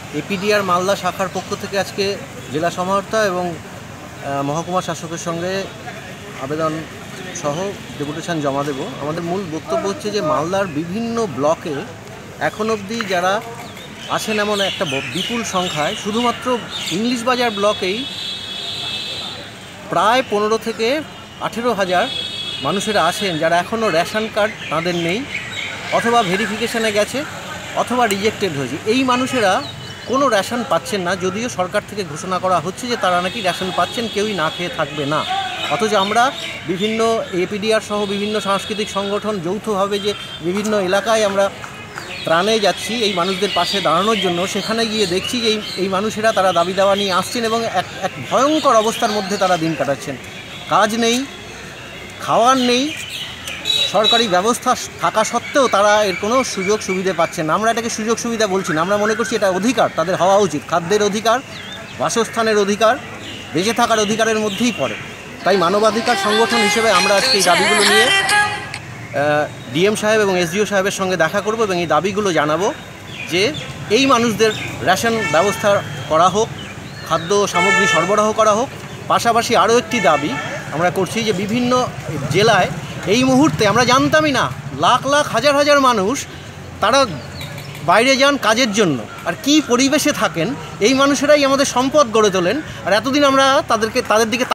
APDR Malda শাখার পক্ষ থেকে আজকে জেলা সমাহর্তা এবং মহকুমা শাসকের সঙ্গে আবেদন সহ ডেপুটেশন জমা দেব। আমাদের মূল বক্তব্য হচ্ছে যে মালদার বিভিন্ন ব্লকে এখন অবধি যারা আছেন এমন একটা বিপুল সংখ্যায় শুধুমাত্র ইংলিশ বাজার ব্লকেই প্রায় 15 থেকে 18,000 মানুষেরা আছেন যারা এখনও রেশন কার্ড তাদের নেই, অথবা ভেরিফিকেশানে গেছে অথবা রিজেক্টেড হয়েছে। এই মানুষেরা কোনো রেশন পাচ্ছেন না, যদিও সরকার থেকে ঘোষণা করা হচ্ছে যে তারা নাকি রেশন পাচ্ছেন, কেউই না খেয়ে থাকবে না। অথচ আমরা বিভিন্ন এপিডিআর সহ বিভিন্ন সাংস্কৃতিক সংগঠন যৌথভাবে যে বিভিন্ন এলাকায় আমরা ত্রাণে যাচ্ছি এই মানুষদের পাশে দাঁড়ানোর জন্য, সেখানে গিয়ে দেখছি যে এই মানুষেরা তারা দাবি দাওয়া নিয়ে আসছেন এবং এক ভয়ঙ্কর অবস্থার মধ্যে তারা দিন কাটাচ্ছেন। কাজ নেই, খাওয়ার নেই, সরকারি ব্যবস্থা থাকা সত্ত্বেও তারা এর কোনো সুযোগ সুবিধা পাচ্ছেন না। আমরা এটাকে সুযোগ সুবিধা বলছি না, আমরা মনে করছি এটা অধিকার তাদের হওয়া উচিত। খাদ্যের অধিকার, বাসস্থানের অধিকার, বেঁচে থাকার অধিকারের মধ্যেই পড়ে। তাই মানবাধিকার সংগঠন হিসেবে আমরা আজকে এই দাবিগুলো নিয়ে ডিএম সাহেব এবং এসডিও সাহেবের সঙ্গে দেখা করব এবং এই দাবিগুলো জানাবো যে এই মানুষদের রেশন ব্যবস্থা করা হোক, খাদ্য সামগ্রী সরবরাহ করা হোক। পাশাপাশি আরও একটি দাবি আমরা করছি যে বিভিন্ন জেলায় এই মুহূর্তে আমরা জানতামই না লাখ লাখ হাজার হাজার মানুষ তারা বাইরে যান কাজের জন্য, আর কি পরিবেশে থাকেন এই মানুষেরাই আমাদের সম্পদ গড়ে তোলেন। আর এতদিন আমরা তাদের দিকে